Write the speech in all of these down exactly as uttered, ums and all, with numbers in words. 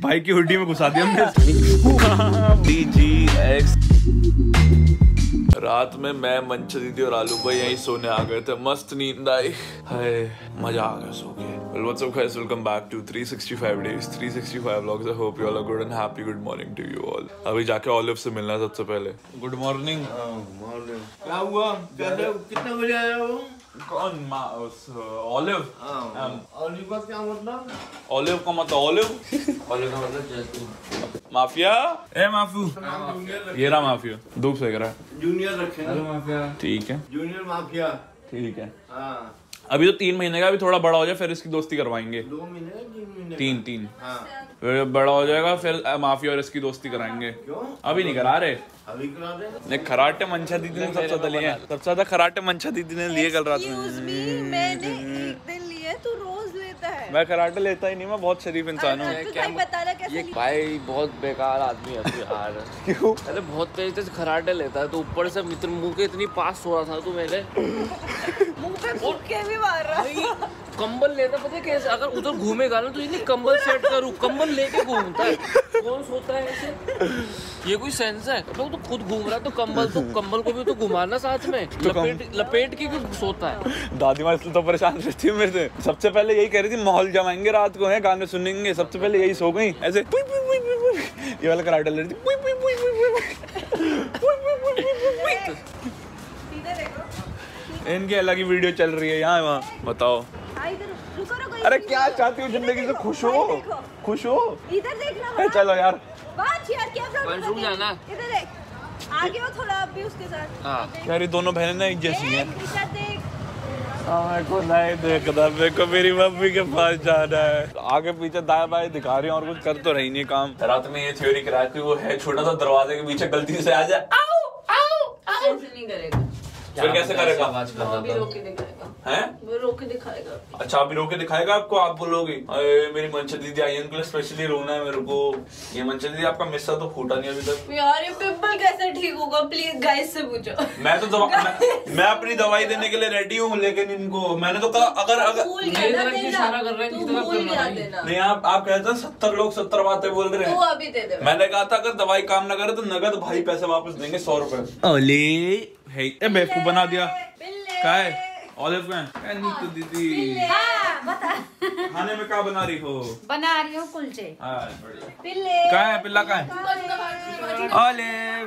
भाई की हुड्डी में घुसा दिया हमने। D G X. रात में मैं मंच दीदी और आलू भाई यहीं सोने आ गए थे, मस्त नींद आई, हाय मजा आ गया सो के। Well, what's up guys, welcome back to three sixty-five days, three sixty-five vlogs. I hope you all are good and happy. Good morning to you all. अभी जाके ऑलिव से मिलना है सबसे पहले। Good morning. क्या हुआ? कैसे? कितने बजे आया वो? कौन? ऑलिव। ऑलिव का क्या मतलब? ऑलिव का मतलब ऑलिव ऑलिव का मतलब जैतून। माफिया। ए माफू, ये रहा माफिया, धूप सेक रहा है। जूनियर रखे ना माफिया। ठीक है, जूनियर माफिया। ठीक है। हाँ। अभी तो तीन महीने का, अभी थोड़ा बड़ा हो जाए फिर इसकी दोस्ती करवाएंगे। दो महीने तीन महीने तीन तीन हाँ। फिर बड़ा हो जाएगा फिर माफिया और इसकी दोस्ती कराएंगे। क्यों? अभी नहीं करा रहे। अभी करा दे। नहीं, खराटे मंशा दीदी ने सबसे ज्यादा लिए, सबसे ज्यादा खराटे मंशा दीदी ने लिए कल रात में। मैंने एक दिन लिए, तू रोज लेता है। मैं खराटे लेता ही नहीं, मैं बहुत शरीफ इंसान हूँ। ये भाई बहुत बेकार आदमी है तू यार। क्यों? अरे बहुत तेज तेज खराटे लेता है तो ऊपर से मित्र मुंह के इतनी पास सो रहा था तू मेरे मुंह पे फूट के भी मार रहा है। कंबल लेता पता है कैसे, अगर उधर घूमेगा ना तो इतनी कंबल सेट करूँ, कंबल लेके घूमता है। कौन सोता है ऐसे? ये कोई सेंस है? तो तू खुद घूम रहा है तो कंबल तो कंबल को भी तो घुमाना साथ में, लपेट लपेट के क्यों सोता है? दादी माँ इसलिए तो परेशान रहती है मेरे से। सबसे पहले यही कह रही थी माहौल जमाएंगे रात को, है गाने सुनेंगे, सबसे पहले यही सो गई ऐसे पुई पुई पुई पुई पुई। ये वाला कराटे ले रही थी पुई पुई पुई पुई पुई पुई पुई पुई पुई। सीधे देखो, इनकी अलग ही वीडियो चल रही है यहाँ वहाँ। बताओ। रुको रुको। अरे क्या चाहती हो जिंदगी से? खुश हो, खुश हो। इधर देखना। चलो यार, बात यार क्या प्रॉब्लम रुक जाना। इधर देख, आगे हो थोड़ा अब भी उसके साथ। हाँ यार ये दोनों बहनें ना एक जैसी हैं। देख, देख। मेरे को नहीं देखना, मेरे को मेरी मम्मी के पास जाना है। आगे पीछे दाएं बाएं दिखा रही हैं और कुछ कर तो रही नहीं काम। रात में ये थ्योरी कराई थी, वो है छोटा सा दरवाजे के पीछे गलती से आ जाए, आओ आओ आओ। ऐसे नहीं करेगा, फिर कैसे करेगा? अभी रोक के दिखाएगा। हैं? वो रोक के दिखाएगा। अच्छा अभी रोक के दिखाएगा आपको? आप बोलोगे अरे मेरी मंशा दीदी आई है, उनके लिए स्पेशली रोना है मेरे को। ये मंशा दीदी आपका मिस्सा तो फूटा नहीं अभी तक। यार ये पिंपल कैसे ठीक होगा? प्लीज गाइस से पूछो। मैं तो दवा मैं, मैं अपनी दवाई देने के लिए रेडी हूँ, लेकिन इनको मैंने तो कहा अगर अगर मेरी तरफ की इशारा कर रहे हैं, किसी तरफ करना भाई। नहीं आप आप कहते हैं सत्तर लोग सत्तर बातें बोल रहे हैं। तू अभी दे दे। मैंने कहा था अगर दवाई काम ना करे तो नगद भाई पैसे वापस देंगे, सौ रुपए। ओले है ए बेवकूफ बना दिया। क्या है? ऑलिव का है? नीतू दीदी हाँ, बता। खाने में क्या बना रही हो? बना रही हूँ कुलचे। हाँ बढ़िया। पिल्ले क्या है? पिल्ला का है? ऑलिव।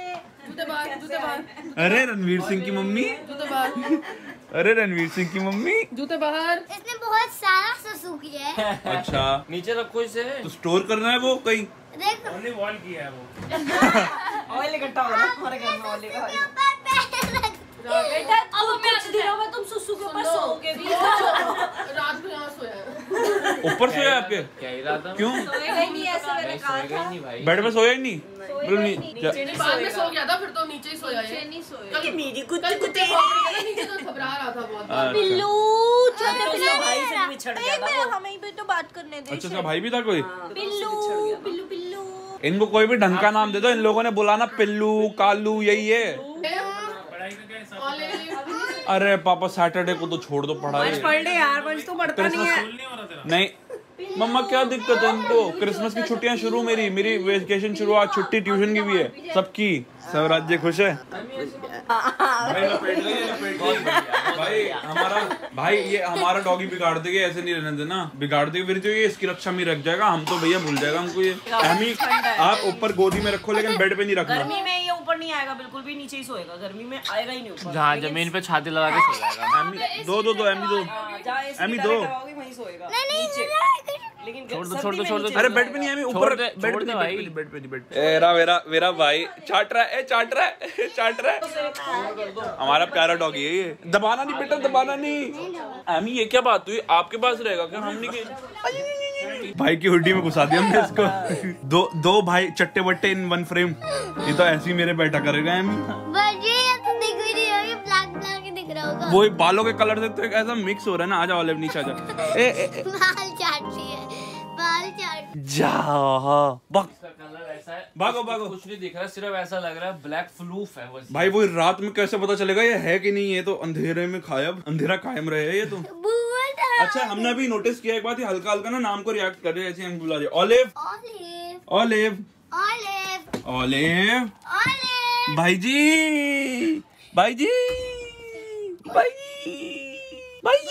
अरे रणवीर सिंह की मम्मी, अरे रणवीर सिंह की मम्मी जूते बाहर। इसने बहुत सारा सुसु किया है। अच्छा नीचे रखो इसे। तो स्टोर करना है वो कहीं? देखो ओनली वॉल किया है वो। ऑयल इकट्ठा हो रहा है हमारे घर में, ऑयल का। बेटा अब कुछ दिनों में तुम सुसु के ऊपर सोओगे भी। रात को यहाँ सोया है। ऊपर सोया आपके? क्या इरादा? क्यों? सोएगा ही नहीं, ऐसे मैंने कहा सोएगा था। नहीं भाई। बेड पे सोया ही नहीं? सोएगा ही नहीं। क्या- नीचे बाद में सो गया था, फिर तो नीचे ही सोया है। नहीं सोएगा। कल मेरी कुछ कुछ नीचे तो घबरा रहा था बहुत। अच्छा। पिल्लू छोटे पिल्लू भाई से भी छड़ गया था। हमें भी तो बात करने दे। अच्छा अच्छा भाई भी था कोई? पिल्लू पिल्लू पिल्लू। इनको कोई भी ढंग का नाम दे दो, इन लोगों ने बुलाना पिल्लू कालू यही है। अरे पापा सैटरडे को तो छोड़ दो पढ़ाई। पढ़ ले यार, बंच तो पढ़ता नहीं है। नहीं मम्मा क्या दिक्कत है इनको? क्रिसमस की छुट्टियां शुरू, मेरी मेरी वेकेशन शुरू, आज छुट्टी ट्यूशन की भी है सबकी। सब राज्य खुश है। भाई लपेट लेंगे, लपेट लेंगे। भाई हमारा भाई ये हमारा डॉगी बिगाड़ देगा, ऐसे नहीं रहने देना। बिगाड़ देगा फिर तो ये इसकी रक्षा में रख जाएगा, हम तो भैया भूल जाएगा हमको। ये अहमी आप ऊपर गोदी में रखो लेकिन बेड पे नहीं रखना। गर्मी में ये ऊपर नहीं आएगा, बिल्कुल भी नीचे ही सोएगा। गर्मी में आएगा ही नहीं ऊपर। जहाँ जमीन पे छाती लगा के सो जाएगा। एमी दो दो दो एमी दो जहाँ एमी दो। वहीं सोएगा। नीचे। लेकिन छोड़ दो, सर्दी छोड़ दो, में छोड़ दो। नीचे अरे सोएगा। बेड पे नहीं एमी, ऊपर छोड़ दे, बेड छोड़ पे दे नहीं, भाई। बेड पे नहीं, बेड पे नहीं, बेड पे। मेरा मेरा मेरा भाई चाट रहा है, चाट रहा है, चाट रहा है। हमारा प्यारा डॉगी है ये। दबाना नहीं बेटा, दबाना नहीं। एमी ये क्या बात हुई? आपके पास रहेगा क्या? हम नहीं। भाई की हुड्डी में घुसा दिया हमने इसको। दो दो भाई चट्टे बट्टे इन वन फ्रेम। ये तो ऐसे ही मेरे बैठा करेगा एमी। बजे ये तो दिख ही नहीं होगी, ब्लैक ब्लैक ही दिख रहा होगा। वो बालों के कलर से तो एक ऐसा मिक्स हो रहा है ना। आजा ऑलिव नीचे आजा। ए ए ए बाल चाट रही है, बाल चाट। जा भाग कलर ऐसा है, भागो भागो। कुछ नहीं दिख रहा, सिर्फ ऐसा लग रहा है ब्लैक फ्लूफ है बस। भाई वो रात में कैसे पता चलेगा ये है कि नहीं? ये तो अंधेरे में खायब, अंधेरा कायम रहे ये तो। बुआ था अच्छा हमने अभी नोटिस किया एक बात, ये हल्का हल्का ना नाम को रिएक्ट कर रहे हैं, ऐसे हम बुला रहे Olive Olive Olive Olive Olive Olive भाई जी भाई जी भाई भाई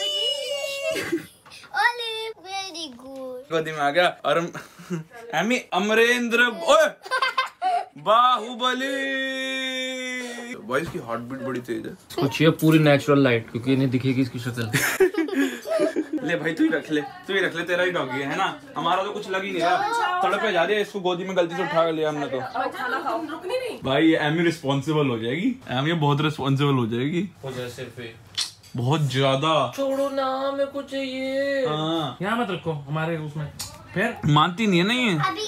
ऑलिव वेरी गुड। गोदी में आ गया और हम एमी अमरेंद्र ओए बाहुबली। भाई इसकी हार्ट बीट बड़ी तेज है। कुछ ये पूरी नेचुरल लाइट क्योंकि इन्हें दिखेगी इसकी शक्ल। ले भाई तू ही रख ले तू ही रख ले, तेरा ही डॉगी है ना, हमारा तो कुछ लग ही नहीं रहा। सड़क पे जा रही है, इसको गोदी में गलती से उठा लिया हमने तो। भाई ये एमी रिस्पॉन्सिबल हो जाएगी, एमी बहुत रिस्पॉन्सिबल हो जाएगी बहुत ज्यादा। छोड़ो ना मेरे को चाहिए। हाँ यहाँ मत रखो हमारे उसमें, फिर मानती नहीं है ना ये, अभी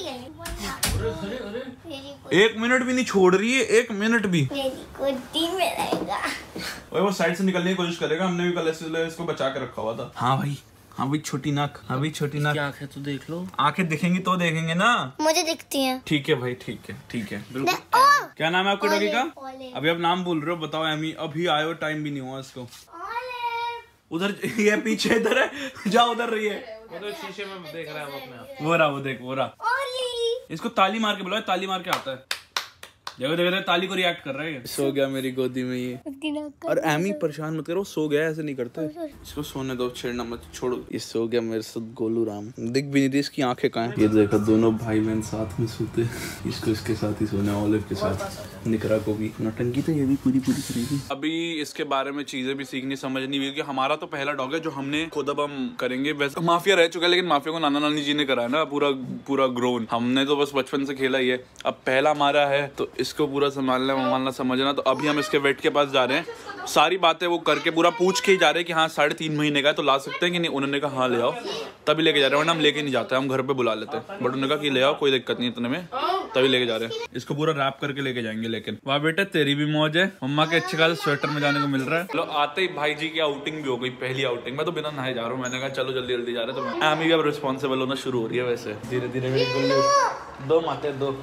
एक मिनट भी नहीं छोड़ रही है, एक मिनट भी। मेरी गोदी में रहेगा। ओए वो साइड से निकलने की कोशिश करेगा, हमने भी कल इसलिए इसको बचा के रखा हुआ था। हाँ भाई हाँ भाई छोटी नाक, हाँ भाई छोटी नाक। क्या आंखें तो देख लो, आंखें दिखेंगी तो देखेंगे ना। मुझे दिखती हैं। ठीक है भाई ठीक है ठीक है बिल्कुल। ओ, क्या नाम है आपके डॉगी का? ओले। अभी आप नाम बोल रहे हो, बताओ एमी। अभी आयो, टाइम भी नहीं हुआ इसको। ओले। उधर ये पीछे इधर है, जा उधर रही है, वो तो शीशे में देख रहा है वो अपने आप। वो रहा वो देख वो रहा। ओली। इसको ताली मार के बुलाओ, ताली मार के आता है। देखो देखो देखो ताली को रिएक्ट कर रहा है। सो गया मेरी गोदी में ये। उसकी नाक और एमी परेशान मत करो, सो गया, ऐसे नहीं करते। इसको सोने दो, छेड़ना मत, छोड़ो। ये सो गया मेरे साथ गोलू राम। दिख भी नहीं रही इसकी आंखें कहाँ हैं। ये देखो दोनों भाई बहन साथ में सोते, इसको इसके साथ ही सोना, ऑलिव के साथ, निकरा को भी। नौटंकी तो ये भी पूरी पूरी करेगी। अभी इसके बारे में चीजें भी सीखनी समझनी भी, क्योंकि हमारा तो पहला डॉग है जो हमने खुद अब हम करेंगे। वैसे माफिया रह चुका है, लेकिन माफिया को नाना नानी जी ने करा है ना पूरा पूरा ग्रोन। हमने तो बस बचपन से खेला ही है, अब पहला हमारा है तो इसको पूरा संभालना मानना समझना। तो अभी हम इसके वेट के पास जा रहे हैं, सारी बातें वो करके पूरा पूछ के ही जा रहे हैं कि हाँ साढ़े तीन महीने का है तो ला सकते हैं कि नहीं। उन्होंने कहा हाँ ले आओ, तभी लेके जा रहे हैं, वरना हम लेके नहीं जाते, हम घर पे बुला लेते हैं। बट उन्होंने कहा कि ले आओ कोई दिक्कत नहीं इतने में, तभी लेके जा रहे हैं। इसको पूरा रैप करके लेके जाएंगे। लेकिन वाह बेटा तेरी भी मौज है, मम्मा के अच्छे खासे स्वेटर में जाने को मिल रहा है। चलो आते ही भाई जी की आउटिंग भी हो गई, पहली आउटिंग। मैं तो बिना नहाए जा रहा हूँ, मैंने कहा चलो जल्दी जल्दी जा रहे हैं। तो आमी भी अब रिस्पॉन्सिबल होना शुरू हो रही है। वैसे धीरे धीरे दो माते दो।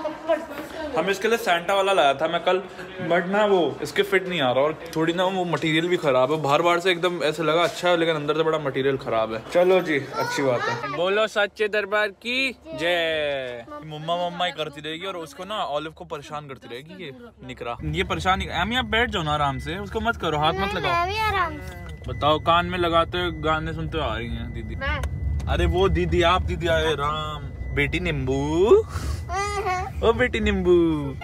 हम इसके लिए सैंटा वाला लाया था मैं कल, बट ना वो इसके फिट नहीं आ रहा, और थोड़ी ना वो मटेरियल भी खराब है। बाहर बाहर से एकदम ऐसे लगा अच्छा है, लेकिन अंदर से बड़ा मटेरियल खराब है। चलो जी अच्छी बात है। बोलो सच्चे दरबार की जय। मम्मा मम्मा ही करती रहेगी और उसको ना ऑलिव को परेशान करती रहेगी। ये निकरा ये परेशान। एमी आप बैठ जाओ ना आराम से, उसको मत करो, हाथ मत लगाओ। भी आराम से। बताओ कान में लगाते हुए गाने सुनते हुए आ रही हैं दीदी। अरे वो दीदी आप दीदी आए राम। बेटी नींबू, ओ बेटी नींबू।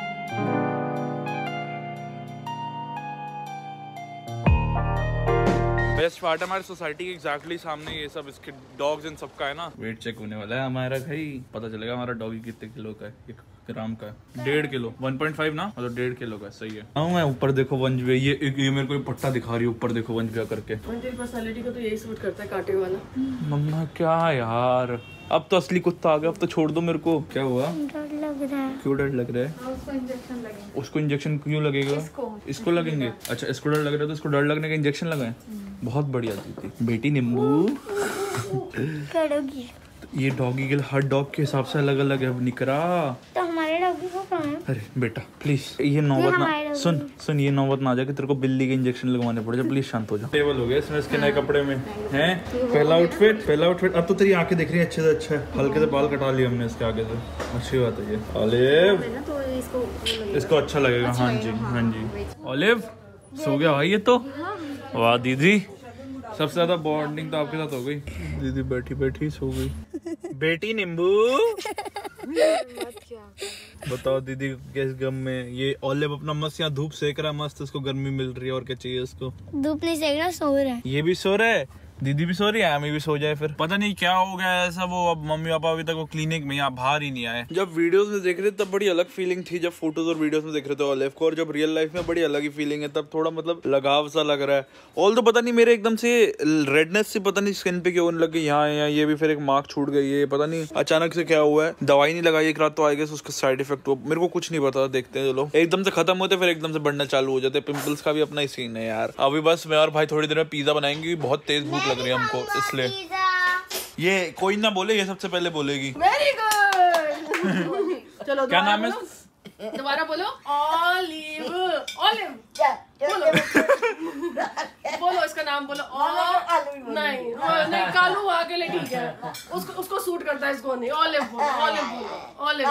बेस्ट पार्ट है हमारी सोसाइटी के एग्जैक्टली सामने ये सब इसके डॉग्स इन सबका है ना। वेट चेक होने वाला है हमारा भाई, पता चलेगा हमारा डॉगी कितने किलो का है। एक ग्राम का है, डेढ़ किलो, वन पॉइंट फाइव ना, मतलब डेढ़ किलो का। सही है। हाँ मैं ऊपर देखो वंश भैया, ये ये मेरे को पट्टा दिखा रही है ऊपर देखो वंश भैया करके। पर्सनालिटी को तो यही सूट करता है, कांटे वाला। मम्मा क्या यार, अब तो असली कुत्ता आ गया, अब तो छोड़ दो मेरे को। क्या हुआ? डर लग रहा है। क्यों डर लग रहा है? उसको इंजेक्शन लगेगा। उसको इंजेक्शन क्यों लगेगा? इसको इसको लगेंगे? अच्छा इसको डर लग रहा है तो इसको डर लगने का इंजेक्शन लगाए। बहुत बढ़िया दीदी। बेटी नींबू करोगी ये डॉगी के हर डॉग के हिसाब से अलग अलग है। निकरा तो हमारे डॉगी को कहाँ है? अरे बेटा प्लीज ये नौबत ना सुन सुन ये नौबत ना आ जाए कि तेरे को बिल्ली के इंजेक्शन लगवाने पड़े। प्लीज शांत हो जा। टेबल हो गया इसमें इसके नए कपड़े में हैं। पहला आउटफिट पहला आउटफिट। अब तो तेरी आंखें दिख रही है अच्छे से अच्छा है। हल्के से बाल कटा लिए हमने इसके आगे से, अच्छी बात है ये। ऑलिव इसको अच्छा लगेगा। हाँ जी हाँ जी। ऑलिव सो गया भाई ये तो। वाह दीदी सबसे ज्यादा बॉन्डिंग तो आपके साथ हो गई। दीदी बैठी बैठी सो गई। बेटी नींबू बताओ दीदी किस गम में। ये ऑलिव अपना मस्त यहाँ धूप सेक रहा है, मस्त उसको गर्मी मिल रही है। और क्या चाहिए उसको? धूप नहीं सेक रहा, सो रहा है। ये भी सो रहा है, दीदी भी सो रही है, आमी भी सो जाए। फिर पता नहीं क्या हो गया ऐसा। वो अब मम्मी पापा अभी तक वो क्लिनिक में यहाँ बाहर ही नहीं आए। जब वीडियोस में देख रहे थे तब बड़ी अलग फीलिंग थी, जब फोटोज और वीडियोस में देख रहे थे ऑलिव को, और जब रियल लाइफ में बड़ी अलग ही फीलिंग है। तब थोड़ा मतलब लगाव सा लग रहा है। ऑल तो पता नहीं मेरे एकदम से रेडनेस से पता नहीं स्किन पे क्यों होने लग गई यहाँ यहाँ। ये भी फिर एक मार्क छूट गई है, पता नहीं अचानक से क्या हुआ है। दवाई नहीं लगाई एक रात तो आएगा उसका साइड इफेक्ट हुआ, मेरे को कुछ नहीं पता। देखते हैं चलो। एकदम से खत्म होते फिर एकदम से बढ़ना चालू हो जाते। पिंपल्स का भी अपना ही सीन है यार। अभी बस मैं और भाई थोड़ी देर में पिज्जा बनाएंगे, बहुत तेज भूख लग रही है हमको, इसलिए ये कोई ना बोले, ये सबसे पहले बोलेगी। Very good. चलो क्या नाम है? दोबारा बोलो ऑलिव ऑलिव बोलो बोलो इसका नाम बोलो ऑलिव नहीं नहीं कालू आगे ले ठीक है उसको उसको सूट करता है इसको नहीं ऑलिव बोलो ऑलिव बोलो ऑलिव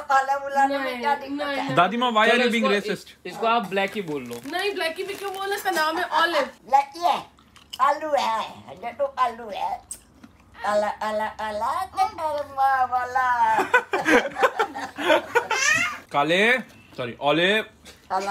नहीं दादी माँ why are you being racist? इसको आप ब्लैक ही बोल लो। नहीं ब्लैकी भी क्यों बोलना इसका नाम है ऑलिव आलू है ये तो आलू है अला अला अला कर्मा वाला काले सॉरी ऑलिव अला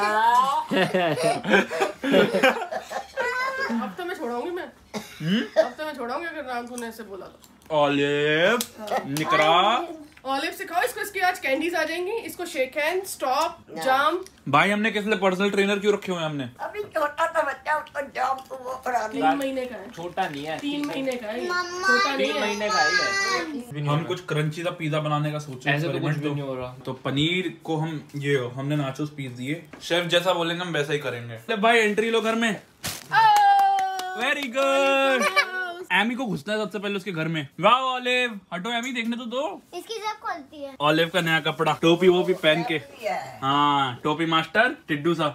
अब तो मैं छोड़ाऊंगी मैं अब तो मैं छोड़ाऊंगी अगर नाम तूने ऐसे बोला तो। ऑलिव निकरा ऑलिव सिखाओ इसको इसकी आज कैंडीज आ जाएंगी इसको शेक हैंड स्टॉप जाम। भाई हमने किस लिए पर्सनल ट्रेनर क्यों रखे हुए हैं हमने? अभी छोटा सा बच्चा उसको जॉब तो वो करा तीन महीने का है छोटा नहीं है, तीन महीने का है छोटा नहीं तीन है महीने का ही है। हम कुछ क्रंची सा पिज्जा बनाने का सोचे ऐसे तो कुछ भी नहीं हो रहा। तो पनीर को हम ये हमने नाचोस पीस दिए, शेफ जैसा बोलेंगे हम वैसा ही करेंगे। भाई एंट्री लो घर में। Very good. एमी को घुसना है सबसे पहले उसके घर में। वाह ऑलिव हटो एमी देखने तो दो। इसकी जब खोलती है ऑलिव का नया कपड़ा टोपी वो भी पहन के। हाँ टोपी मास्टर टिड्डू सा।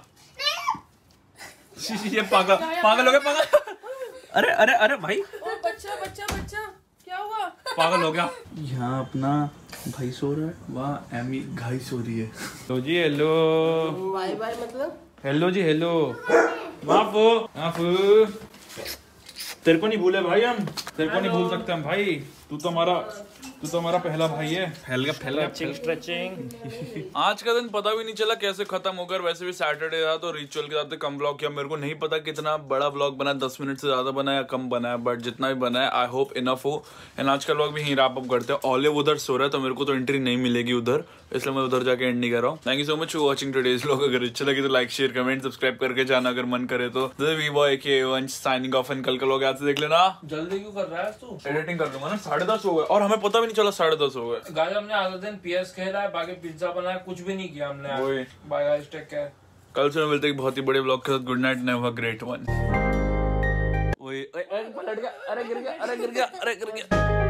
ये पागल पागल हो गया पागल। अरे अरे अरे भाई ओ बच्चा बच्चा बच्चा क्या हुआ? पागल हो गया। यहाँ अपना भाई सो रहा है, वहाँ एमी घाई सो रही है। तो जी हेलो बाय बाय मतलब हेलो जी हेलो। माफू माफू तेरे को नहीं भूले भाई हम, तेरे को नहीं भूल सकते हम भाई। तू तो हमारा तू तो हमारा पहला भाई है। फैल गया फैल गया स्ट्रेचिंग। आज का दिन पता भी नहीं चला कैसे खत्म होकर। वैसे भी सैटरडे था तो रिचुअल के साथ कम ब्लॉग किया। मेरे को नहीं पता कितना बड़ा ब्लॉग बना, दस मिनट से ज्यादा बना या कम बना है, बट जितना भी बना है आई होप इनफ हो। एंड आज का ब्लॉग भी यहीं रैप अप करते हैं। ऑलिव उधर सो रहा है तो मेरे को तो एंट्री नहीं मिलेगी उधर, इसलिए मैं उधर जाके एंड नहीं कर रहा हूँ। Thank you so much for watching today's vlog. अगर अच्छा लगे तो लाइक शेयर कमेंट सब्सक्राइब करके जाना अगर मन करे तो। वी बॉय के वंश साइनिंग ऑफ एंड कल का व्लॉग आज से देख लेना। जल्दी क्यों कर रहा है तू? एडिटिंग कर दूंगा ना। साढ़े दस हो गए और हमें पता भी नहीं चला साढ़े दस हो गए। गाइस हमने आधा दिन पीएस खेला है, बाकी पिज्जा बनाया, कुछ भी नहीं किया हमने। वही। Bye guys take care. कल से मिलते हैं एक बहुत ही बड़े ब्लॉग के साथ। Good night never great one. ओए पलट गया, अरे गिर गया, अरे गिर गया, अरे गिर गया।